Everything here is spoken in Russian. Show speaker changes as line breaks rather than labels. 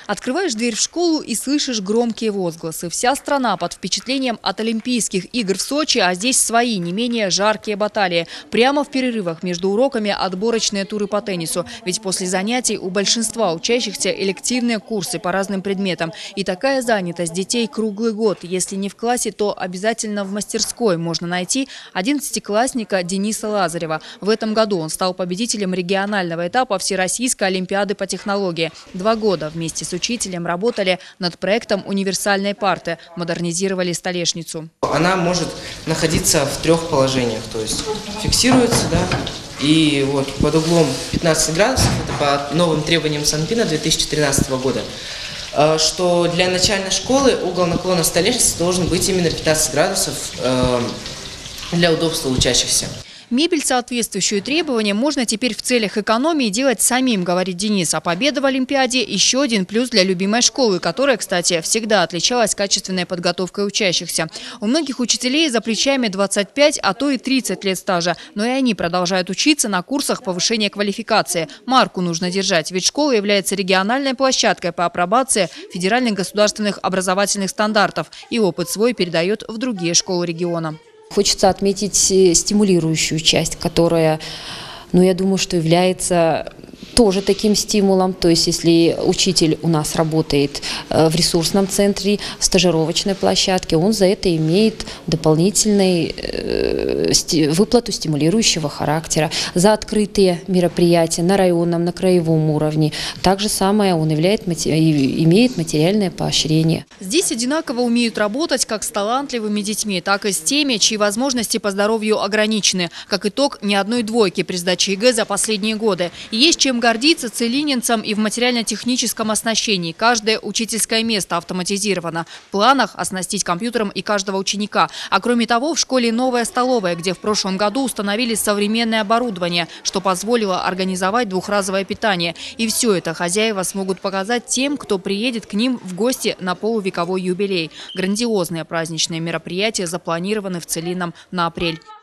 Открываешь дверь в школу и слышишь громкие возгласы. Вся страна под впечатлением от Олимпийских игр в Сочи, а здесь свои, не менее жаркие баталии. Прямо в перерывах между уроками отборочные туры по теннису. Ведь после занятий у большинства учащихся элективные курсы по разным предметам. И такая занятость детей круглый год. Если не в классе, то обязательно в мастерской можно найти 11-классника Дениса Лазарева. В этом году он стал победителем регионального этапа Всероссийской олимпиады по технологии. 2 года вместе с учителем работали над проектом универсальной парты, модернизировали столешницу.
Она может находиться в 3 положениях, то есть фиксируется, да, и вот под углом 15 градусов, это по новым требованиям Санпина 2013 года, что для начальной школы угол наклона столешницы должен быть именно 15 градусов для удобства учащихся.
Мебель, соответствующую требованиям, можно теперь в целях экономии делать самим, говорит Денис. А победа в Олимпиаде – еще один плюс для любимой школы, которая, кстати, всегда отличалась качественной подготовкой учащихся. У многих учителей за плечами 25, а то и 30 лет стажа. Но и они продолжают учиться на курсах повышения квалификации. Марку нужно держать, ведь школа является региональной площадкой по апробации федеральных государственных образовательных стандартов. И опыт свой передает в другие школы региона.
Хочется отметить стимулирующую часть, которая, я думаю, что является тоже таким стимулом. То есть, если учитель у нас работает в ресурсном центре, стажировочной площадке, он за это имеет дополнительную выплату стимулирующего характера. За открытые мероприятия на районном, на краевом уровне. Также самое он имеет материальное поощрение.
Здесь одинаково умеют работать как с талантливыми детьми, так и с теми, чьи возможности по здоровью ограничены. Как итог, ни одной двойки при сдаче ЕГЭ за последние годы. И есть чем гордиться целининцам и в материально-техническом оснащении. Каждое учительское место автоматизировано. В планах оснастить компьютером и каждого ученика. А кроме того, в школе новая столовая, где в прошлом году установили современное оборудование, что позволило организовать двухразовое питание. И все это хозяева смогут показать тем, кто приедет к ним в гости на полувековой юбилей. Грандиозные праздничные мероприятия запланированы в Целинном на апрель.